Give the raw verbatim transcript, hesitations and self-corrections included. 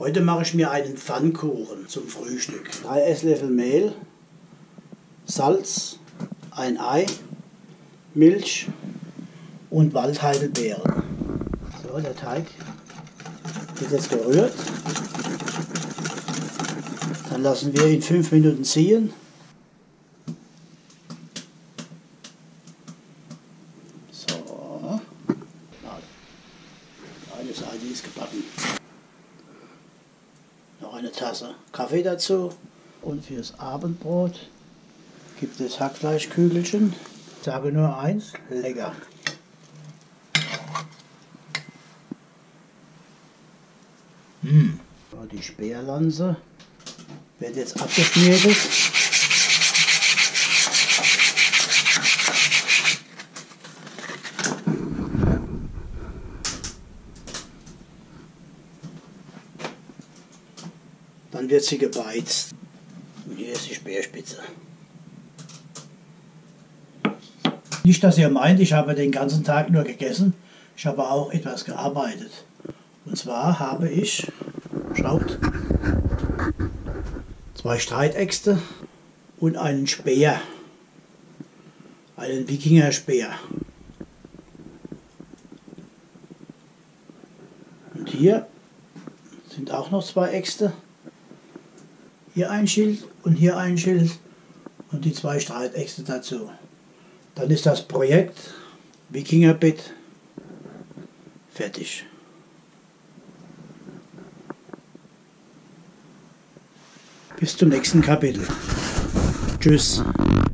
Heute mache ich mir einen Pfannkuchen zum Frühstück. drei Esslöffel Mehl, Salz, ein Ei, Milch und Waldheidelbeeren. So, der Teig wird jetzt gerührt. Dann lassen wir ihn fünf Minuten ziehen. So, eine Seite ist gebacken. Noch eine Tasse Kaffee dazu. Und fürs Abendbrot gibt es Hackfleischkügelchen. Ich sage nur eins, lecker. Mm. So, die Speerlanze wird jetzt abgeschnitten. Dann wird sie gebeizt. Und hier ist die Speerspitze. Nicht, dass ihr meint, ich habe den ganzen Tag nur gegessen. Ich habe auch etwas gearbeitet. Und zwar habe ich, schaut, zwei Streitäxte und einen Speer. Einen Wikinger-Speer. Und hier sind auch noch zwei Äxte. Hier ein Schild und hier ein Schild und die zwei Streitäxte dazu. Dann ist das Projekt Wikingerbett fertig. Bis zum nächsten Kapitel. Tschüss.